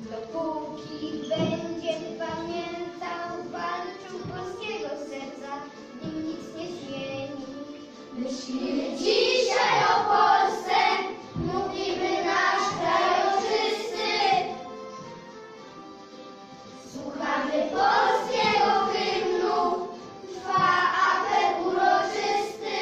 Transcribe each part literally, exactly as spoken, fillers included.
Dopóki będzie pamiętał, walczył polskiego serca, w nim nic nie zmieni. Myślimy dzisiaj o Polsce, mówimy nasz kraj ojczysty. Słuchamy polskiego hymnu, trwa apel uroczysty.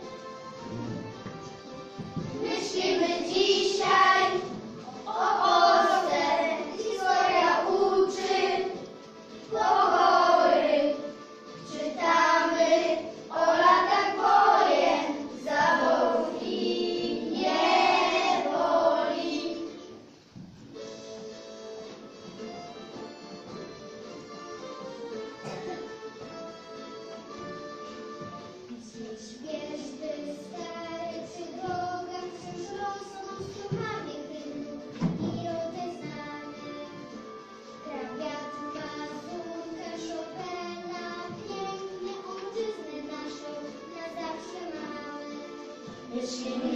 Myślimy dzisiaj o Polsce, historia uczy pokory. Czytamy o latach wojen, zaborów i niewoli. Dziś gwiazdy stare przy drogach wciąż rosną strumienie hymnu i rozeznane. Krawiat Mazurka, Chopina, pięknie ojczyznę naszą na zawsze mamy. Myślimy